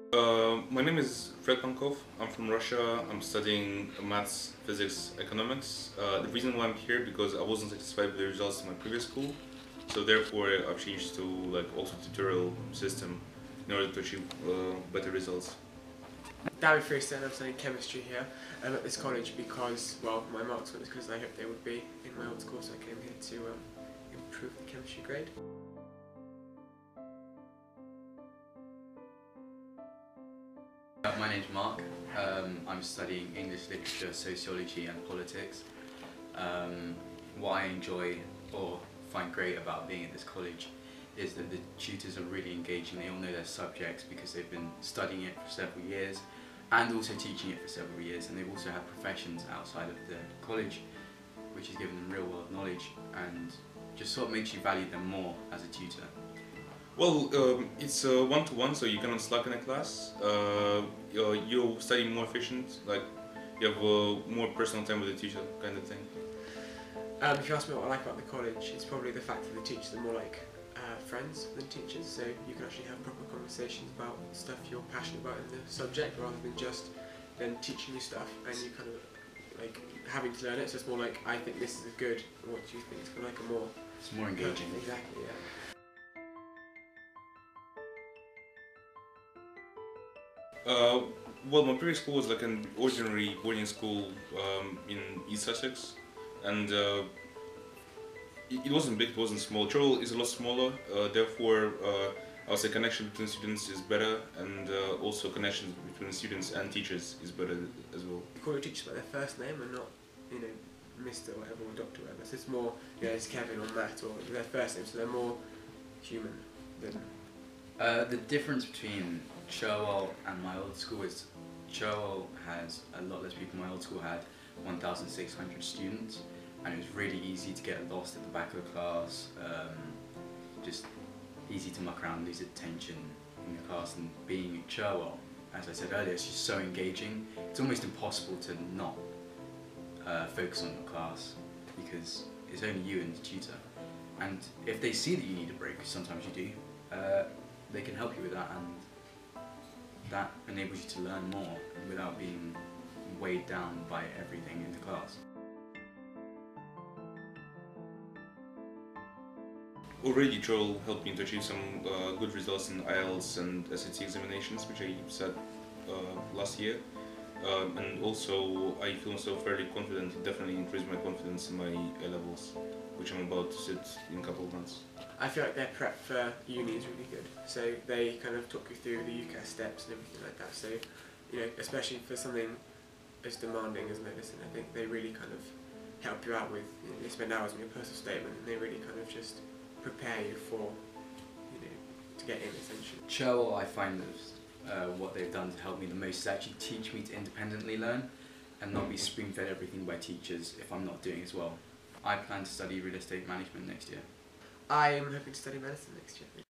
My name is Fred Pankov. I'm from Russia. I'm studying maths, physics, economics. The reason why I'm here because I wasn't satisfied with the results of my previous school, so therefore I've changed to also tutorial system in order to achieve better results. David Freestone, I'm studying chemistry here at this college because, well, my marks weren't as good as I hoped they would be in my old school, so I came here to improve the chemistry grade. My name's Mark. I'm studying English literature, sociology and politics. What I enjoy or find great about being at this college is that the tutors are really engaging. They all know their subjects because they've been studying it for several years and also teaching it for several years, and they've also had professions outside of the college which has given them real world knowledge and just sort of makes you value them more as a tutor. Well, it's one-to-one, so you cannot slack in a class. You're studying more efficient, like you have more personal time with the teacher, kind of thing. If you ask me what I like about the college, it's probably the fact that the teachers are more like friends than teachers, so you can actually have proper conversations about stuff you're passionate about in the subject rather than just them teaching you stuff and you kind of like having to learn it. So it's more like, I think this is good, what do you think? It's kind of like a more... It's more engaging. Exactly, yeah. Well, my previous school was like an ordinary boarding school in East Sussex, and it wasn't big, it wasn't small. Chorley is a lot smaller, therefore I would say connection between students is better, and also connection between students and teachers is better as well. You call your teachers by their first name and not, you know, Mr. or whatever or Doctor or whatever. So it's more, you know, it's Kevin or Matt or their first name, so they're more human than... The difference between Cherwell and my old school is Cherwell has a lot less people. My old school had 1,600 students, and it was really easy to get lost at the back of the class, just easy to muck around, lose attention in the class. And being at Cherwell, as I said earlier, it's just so engaging. It's almost impossible to not focus on your class because it's only you and the tutor. And if they see that you need a break, sometimes you do, they can help you with that, and that enables you to learn more without being weighed down by everything in the class. Already Chorley helped me to achieve some good results in IELTS and SAT examinations, which I sat last year. And also I feel myself fairly confident. It definitely increased my confidence in my A-levels, which I'm about to sit in a couple of months. I feel like their prep for uni is really good. So they kind of talk you through the UCAS steps and everything like that. So, you know, especially for something as demanding as medicine, I think they really kind of help you out with, you know, they spend hours on your personal statement and they really kind of just prepare you for, you know, to get in essentially. Cherwell, I find that what they've done to help me the most is actually teach me to independently learn and not be spoon-fed everything by teachers if I'm not doing as well. I plan to study real estate management next year. I'm hoping to study medicine next year.